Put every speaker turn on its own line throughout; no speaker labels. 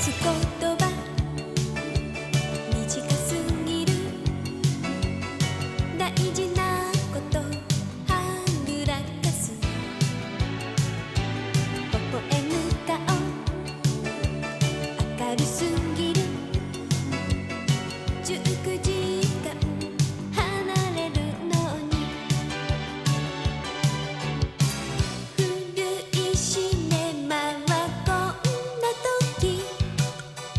す言葉短すぎる大事なことはぐらかす微笑む顔明るすぎる19時間離れるのに古いシネマはこんな時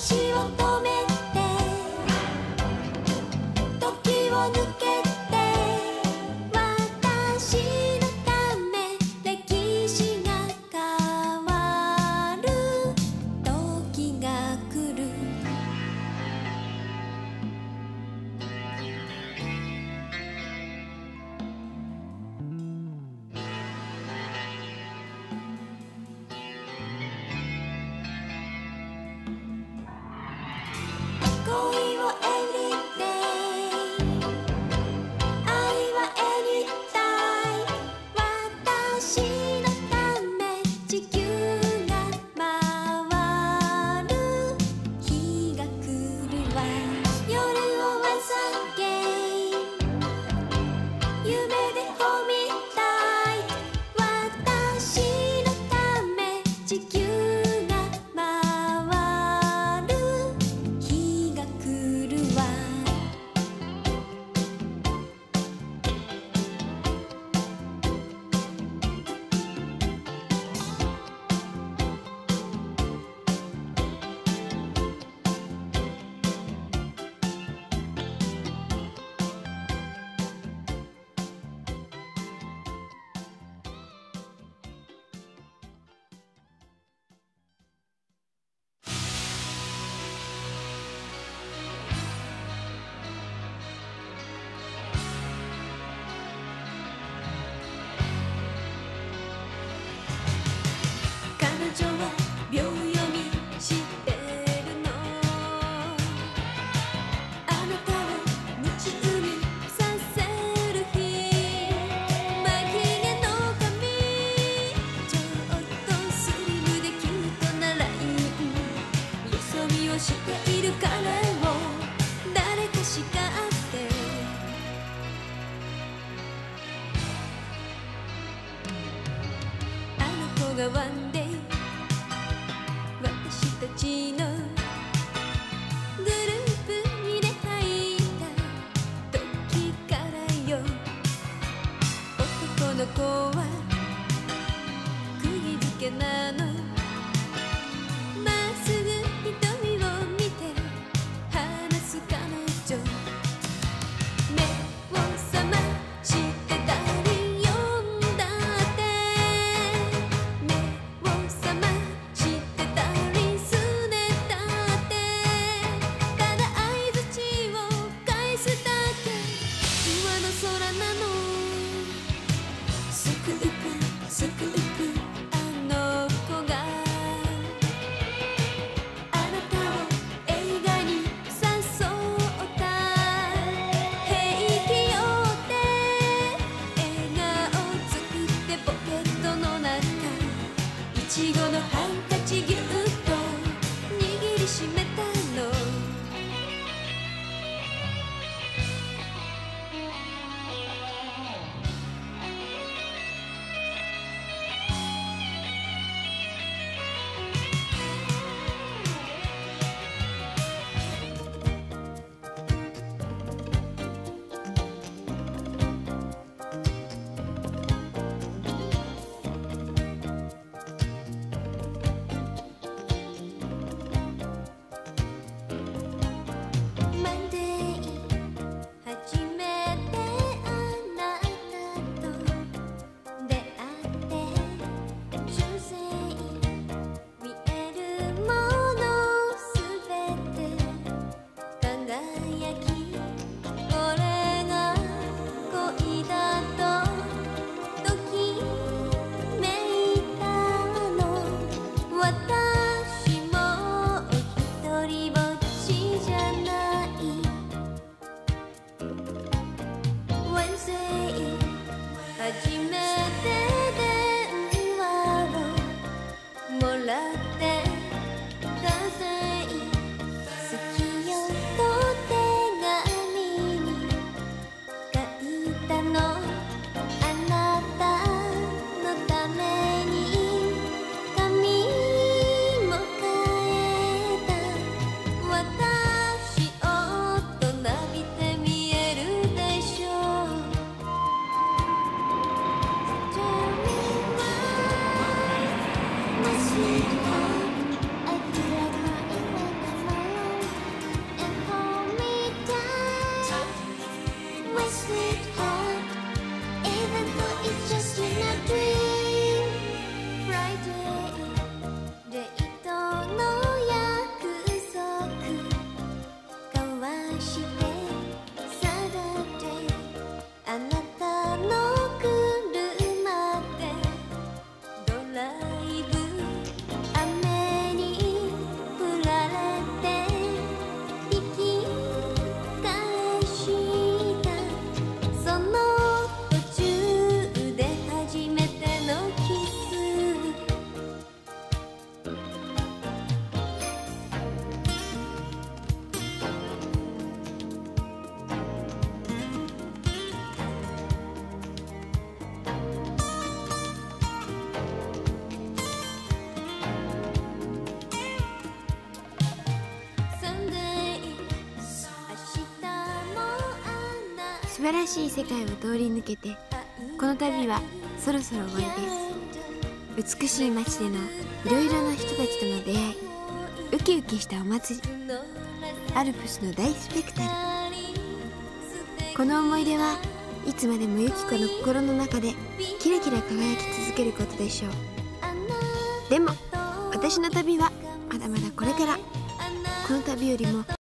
がワンデイ私たちのグループに出会った時からよ男の子は釘付けなのまっすぐ瞳を見て話す彼女目を覚ましてたり呼んだって目を覚ましてたりすねたってただ相づちを返すだけ上の空なのスクープスクープあの子があなたを映画に誘った平気よって笑顔作ってポケットの中いちごのハンカチぎゅっと握りしめたのマンデー初めてあなたと出会って中世見えるものすべて輝きこれが恋だとときめいたの私も一人ぼっちじゃないWednesday 初めて電話をもらって Thursday 好きよと手紙に書いたのあなたのために髪も変えた私大人びて見えるでしょう Tell me why もしも
素晴らしい世界を通り抜けて、この旅はそろそろ終わりです。美しい街でのいろいろな人たちとの出会い、ウキウキしたお祭り、アルプスの大スペクタル。この思い出はいつまでもユキコの心の中でキラキラ輝き続けることでしょう。でも私の旅はまだまだこれから。この旅よりも